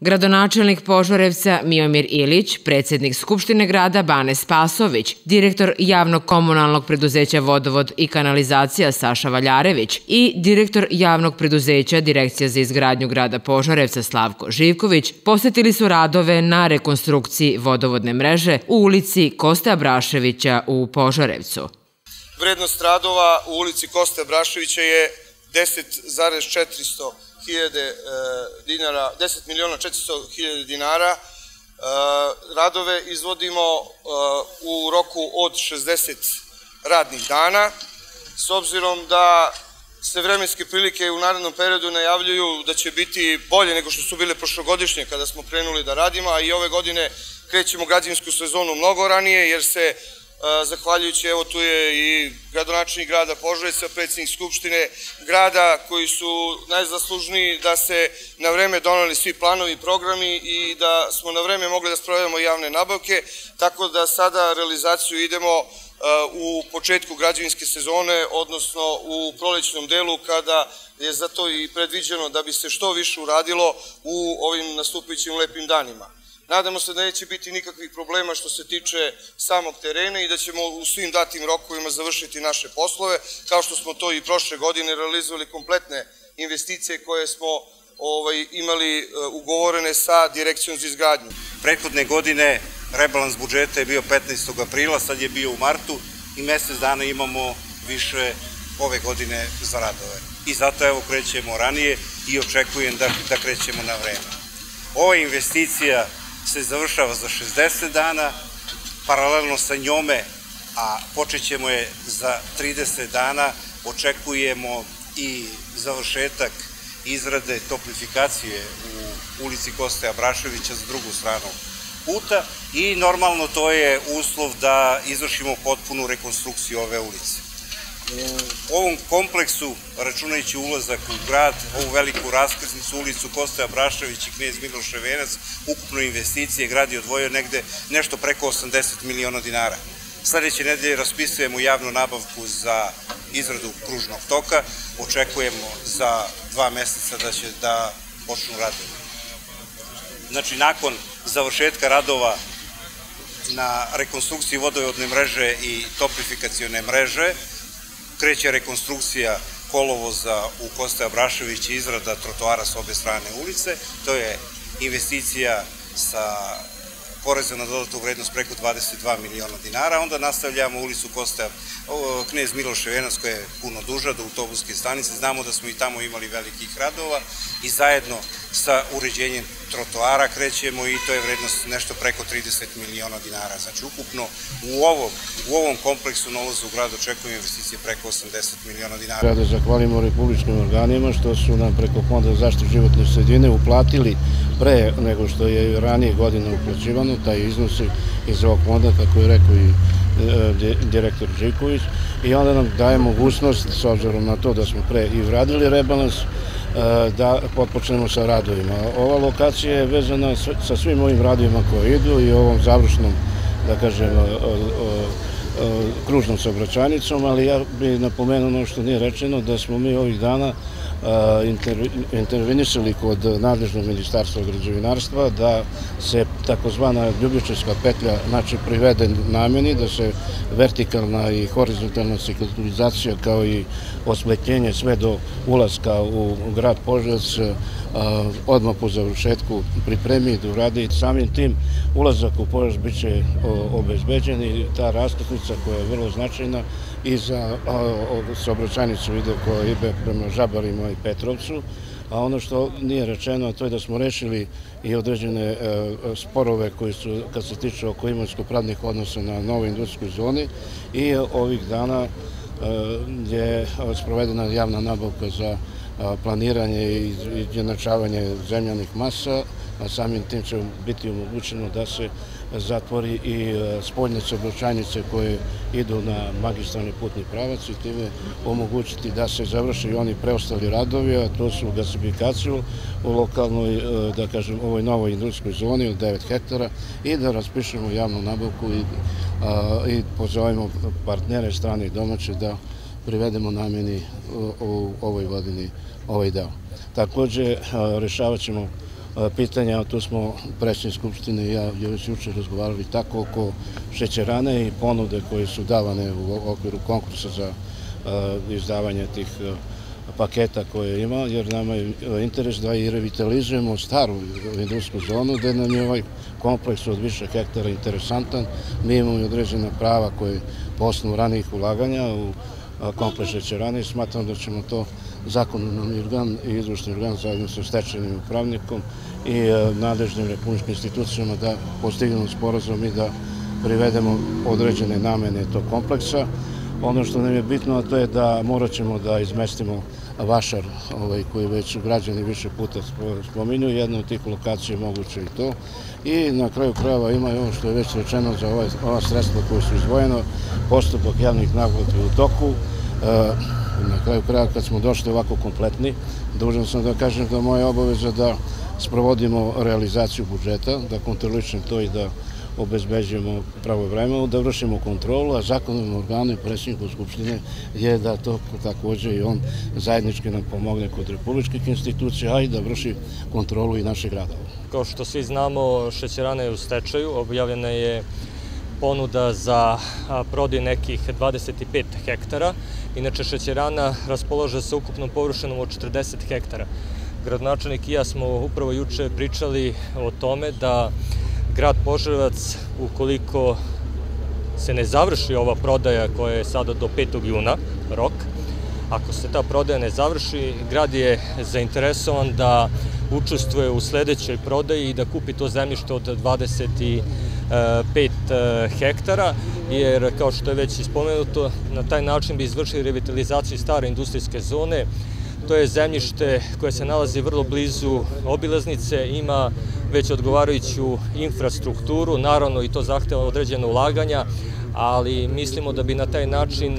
Gradonačelnik Požarevca Miomir Ilić, predsjednik Skupštine grada Bane Spasović, direktor javnog komunalnog preduzeća Vodovod i kanalizacija Saša Valjarević i direktor javnog preduzeća Direkcija za izgradnju grada Požarevca Slavko Živković posjetili su radove na rekonstrukciji vodovodne mreže u ulici Koste Abraševića u Požarevcu. Vrednost radova u ulici Koste Abraševića je 10.400.000 dinara. Radove izvodimo u roku od 60 radnih dana. S obzirom da se vremenske prilike u narednom periodu najavljuju da će biti bolje nego što su bile prošlogodišnje kada smo krenuli da radimo, a i ove godine krećemo građevinsku sezonu mnogo ranije, jer se zahvaljujući, evo tu je i gradonačelnik grada Požarevca, predsjednik Skupštine grada, koji su najzaslužniji da se na vreme doneli svi planovi i programi i da smo na vreme mogli da sprovedemo javne nabavke, tako da sada realizaciju idemo u početku građevinske sezone, odnosno u prolećnom delu, kada je za to i predviđeno da bi se što više uradilo u ovim nastupajućim lepim danima. Nadamo se da neće biti nikakvih problema što se tiče samog terena i da ćemo u svim datim rokovima završiti naše poslove, kao što smo to i prošle godine realizovali kompletne investicije koje smo imali ugovorene sa Direkcijom za izgradnju. Prethodne godine rebalans budžeta je bio 15. aprila, sad je bio u martu i mesec dana imamo više ove godine za radove. I zato evo krećemo ranije i očekujem da krećemo na vreme. Ova investicija se završava za 60 dana, paralelno sa njome, a počet ćemo je za 30 dana, očekujemo i završetak izrade toplifikacije u ulici Koste Abraševića za drugu stranu puta i normalno to je uslov da izvršimo potpunu rekonstrukciju ove ulice. U ovom kompleksu, računajući ulazak u grad, ovu veliku raskrsnicu, ulicu Koste Abrašević i Knez Miloš Venac, ukupno investicije grad je odvojio negde nešto preko 80 miliona dinara. Sledeće nedelje raspisujemo javnu nabavku za izradu kružnog toka, očekujemo za 2 meseca da će da počnu radovi. Znači, nakon završetka radova na rekonstrukciji vodovodne mreže i toplifikacione mreže, kreće rekonstrukcija kolovoza u Koste Abrašević i izrada trotoara s obe strane ulice. To je investicija sa poreza na dodatu vrednost preko 22 miliona dinara. Onda nastavljamo ulicu Knez Miloš Venac, koja je puno duža, do autobuske stanice. Znamo da smo i tamo imali velikih radova i zajedno sa uređenjem trotoara krećemo i to je vrednost nešto preko 30 miliona dinara. Znači, ukupno u ovom kompleksu na ulazu u grad očekujemo investicije preko 80 miliona dinara. Da zahvalimo republičkim organima što su nam preko Fonda za zaštitu životne sredine uplatili pre nego što je ranije godina uplaćivano, taj iznos iz ovog fonda, kako je rekao i direktor Živković, i onda nam daje mogućnost, s obzirom na to da smo pre i vradili rebalans, da potpočnemo sa radovima. Ova lokacija je vezana sa svim ovim radovima koje idu i ovom završnom, da kažem, kružnom saobraćajnicom, ali ja bih napomenuo ono što nije rečeno, da smo mi ovih dana intervenisali kod nadležnog ministarstva građevinarstva da se takozvana Ljubičevska petlja privede nameni, da se vertikalna i horizontalna cikloptizacija kao i osvetljenje sve do ulaska u grad Požarevac odmah po završetku pripremi i uradi. Samim tim ulazak u Požarevac biće obezbeđen i ta raskrsnica koja je vrlo značajna i za saobraćajnicu ide koja ide prema Žabarima i Petrovcu, a ono što nije rečeno, to je da smo rešili i određene sporove koji su, kad se tiče oko imovinsko-pravnih odnosa na novoj industrijskoj zoni, i ovih dana je sprovedena javna nabavka za planiranje i izjednačavanje zemljanih masa, a samim tim će biti omogućeno da se zatvori i spoljne saobraćajnice koje idu na magistralni putni pravac i time omogućiti da se završi i oni preostali radovi, a to su gasifikaciju u lokalnoj, da kažem, ovoj novoj industrijskoj zoni od 9 hektara i da raspišemo javnu nabavku i pozovemo partnere strane i domaće da privedemo nameni u ovoj godini ovaj deo. Takođe, rešavat ćemo pitanja, a tu smo predsjednik Skupštine i ja još jučer razgovarali tako oko šećerane i ponude koje su davane u okviru konkursa za izdavanje tih paketa koje ima, jer nama je interes da i revitalizujemo staru industrijsku zonu, gde nam je ovaj kompleks od više hektara interesantan. Mi imamo i određena prava koje po osnovu ranijih ulaganja u kompleks šećerane i smatram da ćemo to zakonodavni organ i izvršni organ zajedno sa stečajnim upravnikom i nadležnim republičkim institucijama da postignemo sporazum i da privedemo određene namene tog kompleksa. Ono što nam je bitno, a to je da morat ćemo da izmestimo vašar koji već građani više puta spominju. Jedna od tih lokacija je moguće i to. I na kraju krajeva ima i ovo što je već rečeno za ova sredstva koja su izdvojena, postupak javnih nabavki u toku. Na kraju krajeva kad smo došli ovako kompletni, dužan sam da kažem da je moja obaveza da sprovodimo realizaciju budžeta, da kontrolišem to i da obezbeđujemo pravovremeno, da vršimo kontrolu, a zakonodavnom organu i predsjedniku Skupštine je da to takođe i on zajednički nam pomogne kod republičkih institucija, a i da vrši kontrolu i naših gradova. Kao što svi znamo, šećerana je u stečaju, objavljena je ponuda za prodaj nekih 25 hektara. Inače, šećerana raspolaže sa ukupnom površinom od 40 hektara. Gradonačelnik i ja smo upravo juče pričali o tome da grad Požarevac, ukoliko se ne završi ova prodaja koja je sada do 5. juna rok, ako se ta prodaja ne završi, grad je zainteresovan da učestvuje u sledećoj prodaji i da kupi to zemljište od 25 hektara, jer kao što je već ispomenuto, na taj način bi izvršili revitalizaciju stare industrijske zone. To je zemljište koje se nalazi vrlo blizu obilaznice, ima već odgovarajuću infrastrukturu, naravno i to zahteva određene ulaganja, ali mislimo da bi na taj način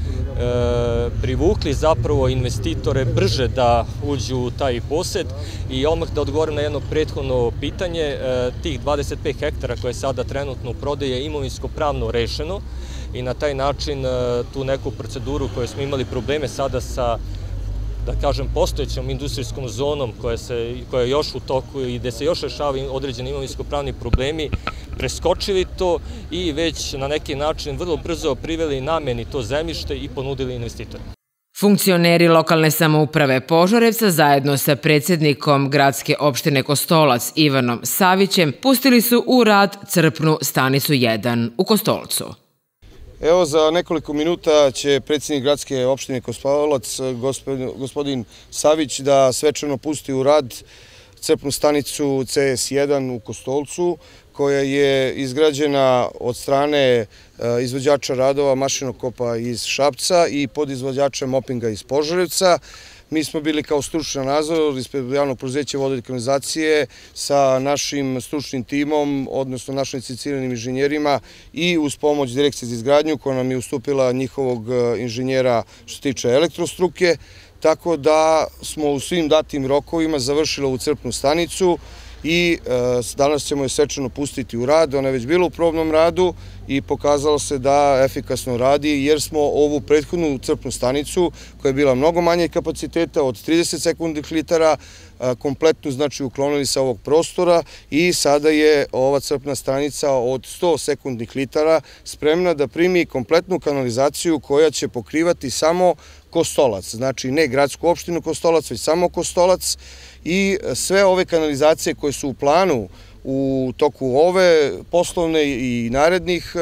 privukli zapravo investitore brže da uđu u taj posed. I odmah da odgovorim na jedno prethodno pitanje, tih 25 hektara koje je sada trenutno u prodaji je imovinsko-pravno rešeno i na taj način tu neku proceduru koju smo imali probleme sada sa, da kažem, postojećom industrijskom zonom koja je još u toku i gde se još rešavaju određeni imovinsko-pravni problemi, preskočili to i već na neki način vrlo brzo priveli nameni to zemljište i ponudili investitorima. Funkcioneri lokalne samouprave Požarevca zajedno sa predsjednikom gradske opštine Kostolac Ivanom Savićem pustili su u rad crpnu stanicu 1 u Kostolcu. Evo, za nekoliko minuta će predsjednik gradske opštine Kostolac, gospodin Savić, da svečano pusti u rad crpnu stanicu CS1 u Kostolcu, koja je izgrađena od strane izvođača radova mašinokopa iz Šapca i podizvođača mopinga iz Požarevca. Mi smo bili kao stručni nadzor ispred javnog preduzeća vode i kanalizacije sa našim stručnim timom, odnosno našim licenciranim inženjerima i uz pomoć Direkcije za izgradnju koja nam je ustupila njihovog inženjera što se tiče elektrostruke, tako da smo u svim datim rokovima završili ovu crpnu stanicu i danas ćemo je svečano pustiti u rad. Ona je već bila u probnom radu i pokazalo se da efikasno radi, jer smo ovu prethodnu crpnu stanicu, koja je bila mnogo manje kapaciteta od 30 sekundnih litara, kompletno znači uklonili sa ovog prostora i sada je ova crpna stanica od 100 sekundnih litara spremna da primi kompletnu kanalizaciju koja će pokrivati samo Kostolac, znači ne gradsku opštinu Kostolac, već samo Kostolac, i sve ove kanalizacije koje su u planu u toku ove poslovne i narednih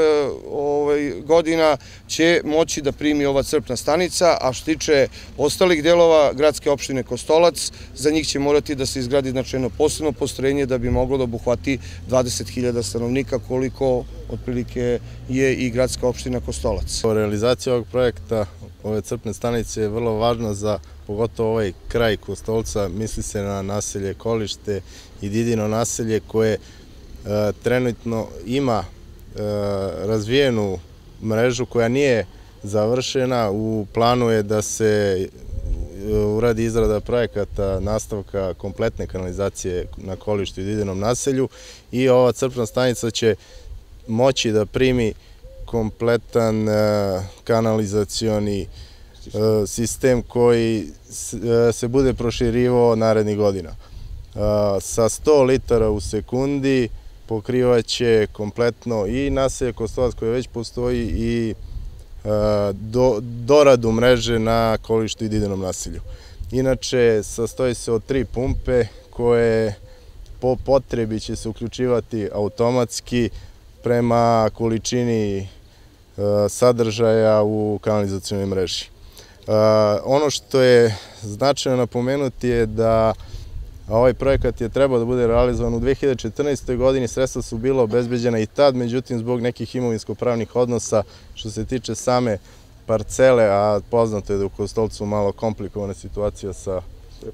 godina će moći da primi ova crpna stanica, a što tiče ostalih delova gradske opštine Kostolac, za njih će morati da se izgradi jedno posebno postrojenje da bi moglo da obuhvati 20.000 stanovnika, koliko otprilike je i gradska opština Kostolac. Realizacija ovog projekta, ove crpne stanice, je vrlo važna za pogotovo ovaj kraj Kostolca. Misli se na naselje Kolište i Didino naselje koje trenutno ima razvijenu mrežu koja nije završena. U planu je da se uradi izrada projekata nastavka kompletne kanalizacije na Kolištu i Didinom naselju i ova crpna stanica će moći da primi kompletan kanalizacioni sistem koji se bude proširivao narednih godina. sa 100 litara u sekundi pokrivaće kompletno i naselje Kostolac koje već postoji i doradu mreže na Kolištu i Didinom naselju. Inače, sastoji se od 3 pumpe koje po potrebi će se uključivati automatski prema količini sadržaja u kanalizacionoj mreži. Ono što je značajno napomenuti je da ovaj projekat je trebao da bude realizovan u 2014. godini, sredstva su bila obezbeđena i tad, međutim zbog nekih imovinsko-pravnih odnosa što se tiče same parcele, a poznato je da u Kostolcu malo komplikovana situacija sa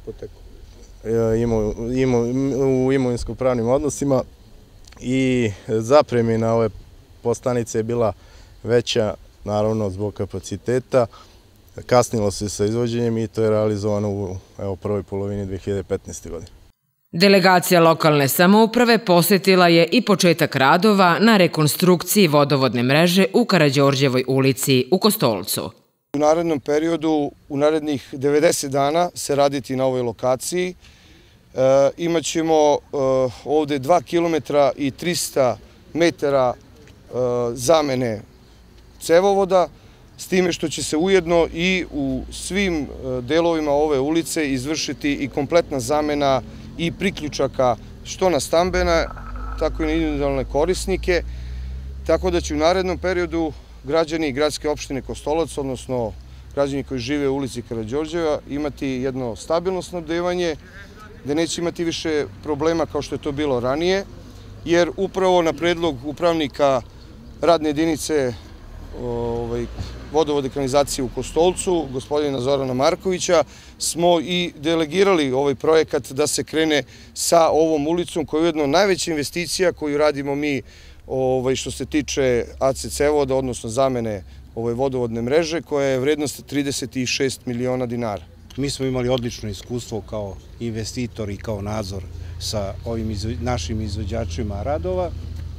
u imovinsko-pravnim odnosima i zapremina ove podstanice je bila veća, naravno zbog kapaciteta. Kasnilo se sa izvođenjem i to je realizovano u prvoj polovini 2015. godine. Delegacija lokalne samouprave posjetila je i početak radova na rekonstrukciji vodovodne mreže u Karađorđevoj ulici u Kostolcu. U narednom periodu, u narednih 90 dana se raditi na ovoj lokaciji. Imaćemo ovde 2 km i 300 metara zamene cevovoda, s time što će se ujedno i u svim delovima ove ulice izvršiti i kompletna zamena i priključaka što na stambena, tako i na individualne korisnike, tako da će u narednom periodu građani gradske opštine Kostolac, odnosno građani koji žive u ulici Karađorđeva, imati jedno stabilno snabdevanje, gde neće imati više problema kao što je to bilo ranije, jer upravo na predlog upravnika radne jedinice vodovode kanalizacije u Kostolcu, gospodina Zorana Markovića, smo i delegirali ovaj projekat da se krene sa ovom ulicom koja je ujedno najveća investicija koju radimo mi što se tiče ACC voda, odnosno zamene vodovodne mreže, koja je vrednost 36 miliona dinara. Mi smo imali odlično iskustvo kao investitor i kao nadzor sa ovim našim izvođačima radova.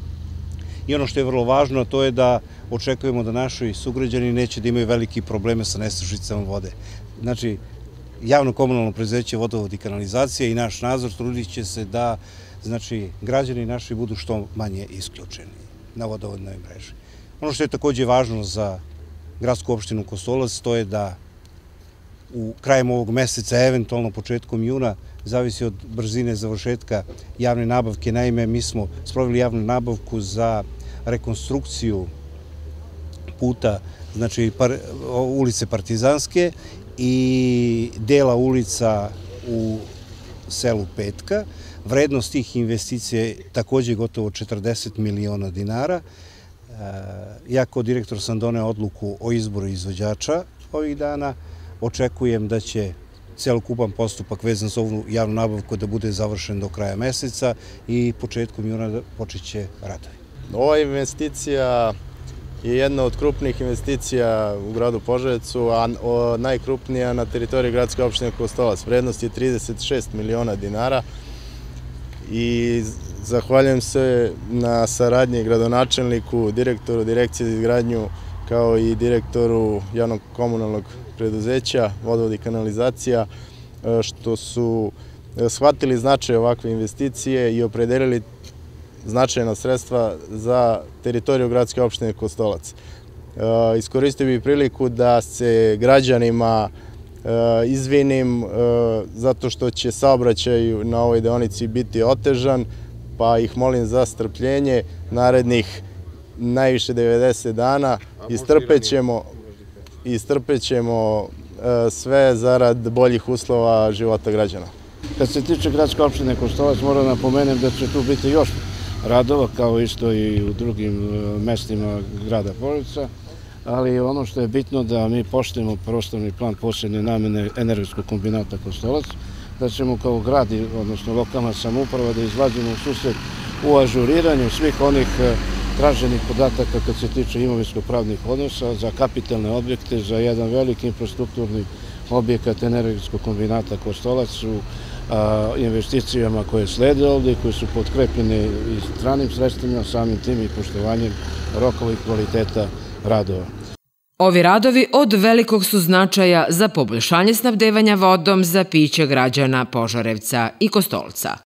I ono što je vrlo važno, to je da očekujemo da naši sugrađani neće da imaju veliki probleme sa nestašicama vode. Znači, javno komunalno preduzeće vodovod i kanalizacija i naš nadzor trudit će se da građani naši budu što manje isključeni na vodovodnoj mreži. Ono što je takođe važno za gradsku opštinu Kostolac, to je da u krajem ovog meseca, eventualno početkom juna, zavisi od brzine završetka javne nabavke. Naime, mi smo sproveli javnu nabavku za rekonstrukciju puta, znači ulice Partizanske i dela ulica u selu Petka. Vrednost tih investicija je takođe gotovo 40 miliona dinara. Ja kao direktor sam doneo odluku o izboru izvođača ovih dana. Očekujem da će celokupan postupak vezan za ovu javnu nabavku da bude završen do kraja meseca i početkom juna počeće radovi. Ova investicija je jedna od krupnijih investicija u gradu Požarevcu, a najkrupnija na teritoriji gradske opštine Kostolac. Vrednost je 36 miliona dinara i zahvaljujem se na saradnji gradonačelniku, direktoru Direkcije za izgradnju, kao i direktoru javnog komunalnog preduzeća Vodovod i kanalizacija, što su shvatili značaj ovakve investicije i opredelili značajna sredstva za teritoriju gradske opštine Kostolac. Iskoristio bih priliku da se građanima izvinim zato što će saobraćaj na ovoj deonici biti otežan, pa ih molim za strpljenje narednih najviše 90 dana. Istrpećemo sve zarad boljih uslova života građana. Kad se tiče gradske opštine Kostolac, moram napomenem da će tu biti još radova, kao isto i u drugim mestima grada Požarevca, ali ono što je bitno da mi poštujemo prostorni plan posebne namene energetskog kombinata Kostolac, da ćemo kao grad, odnosno lokalna samouprava, da izlazimo u susret u ažuriranju svih onih traženih podataka kad se tiče imovinsko-pravnih odnosa za kapitalne objekte, za jedan veliki infrastrukturni objekat energetskog kombinata Kostolac u investicijama koje slede ovde i koje su potkrepljene i stranim sredstvima, samim tim i poštovanjem rokova i kvaliteta radova. Ovi radovi od velikog su značaja za poboljšanje snabdevanja vodom za piće građana Požarevca i Kostolca.